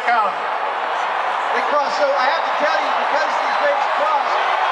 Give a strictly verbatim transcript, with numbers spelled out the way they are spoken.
come. They cross. So I have to tell you, because these grapes cross,